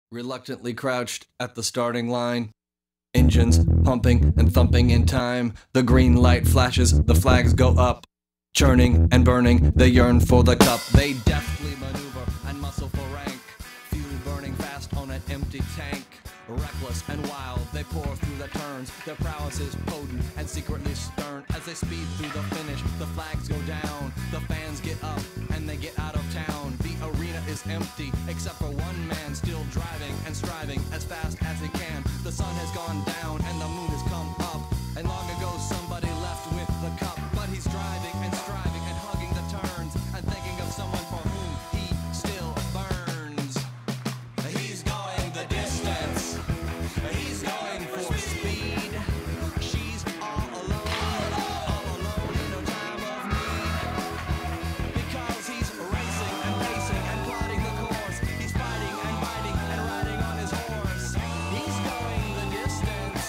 Reluctantly crouched at the starting line. Engines pumping and thumping in time. The green light flashes, the flags go up. Churning and burning, they yearn for the cup. They deftly maneuver and muscle for rank. Fuel burning fast on an empty tank. Reckless and wild, they pour through the turns. Their prowess is potent and secretly stern. As they speed through the finish, the flags go down. The fans get up and they get out of town. The arena is empty, except for one man still driving and striving as fast as he can. The sun has gone down and the moon has come up. And long ago somebody left with the cup. But he's driving and striving and hugging the turns and thinking of someone for whom he still burns. He's going the distance. He's going for speed. She's all alone in her time of need. Because he's racing and pacing and plotting the course. He's fighting and biting and riding on his horse. He's going the distance.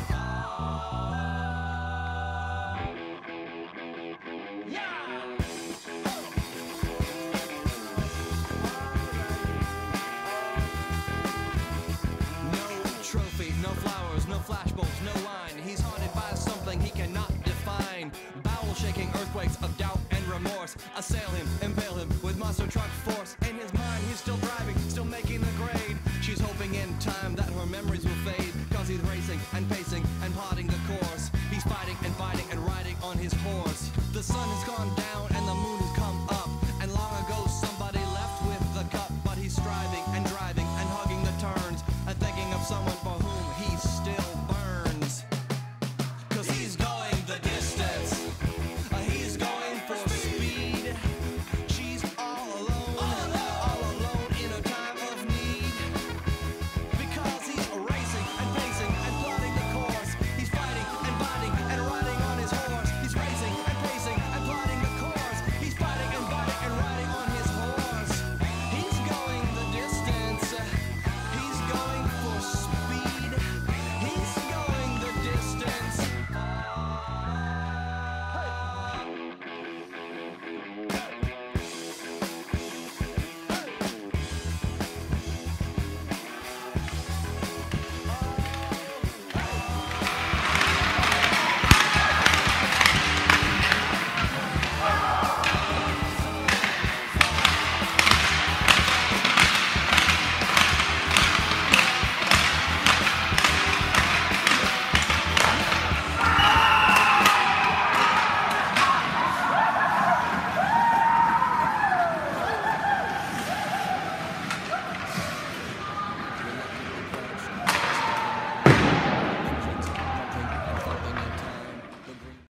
No trophy, no flowers, no flashbulbs, no line. He's haunted by something he cannot define. Bowel-shaking earthquakes of doubt and remorse assail him, impale him with monster truck force. In his mind, he's still driving, still making the grade. She's hoping in time that her memories will fade, 'cause he's racing and pacing